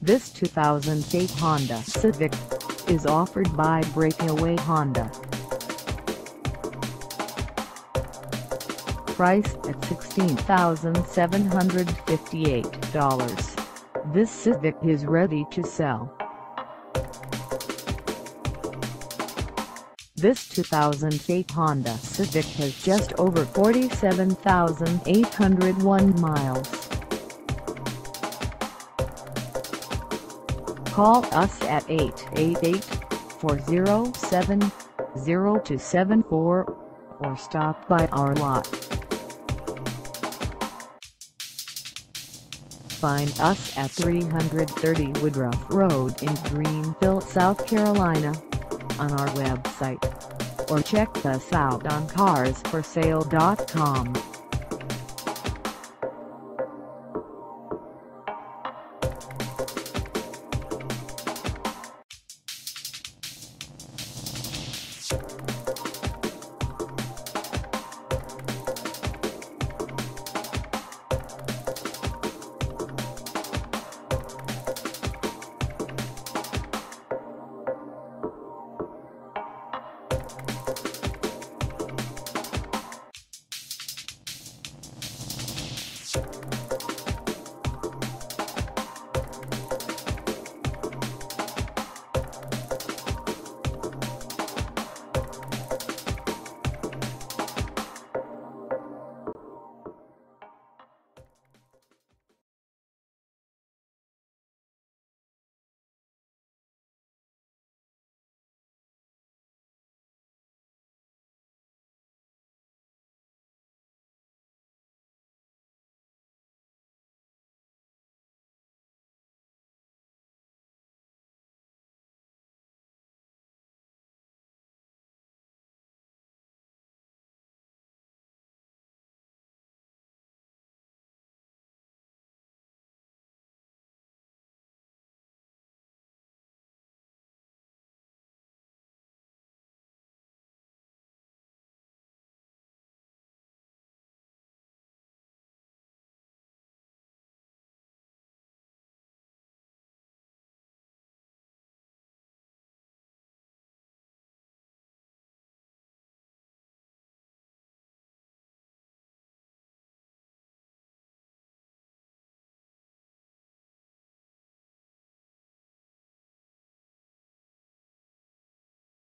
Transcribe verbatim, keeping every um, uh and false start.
This two thousand eight Honda Civic is offered by Breakaway Honda. Priced at sixteen thousand seven hundred fifty-eight dollars, this Civic is ready to sell. This two thousand eight Honda Civic has just over forty-seven thousand eight hundred one miles. Call us at eight eight eight, four oh seven, oh two seven four or stop by our lot. Find us at three thirty Woodruff Road in Greenville, South Carolina, on our website, or check us out on cars for sale dot com.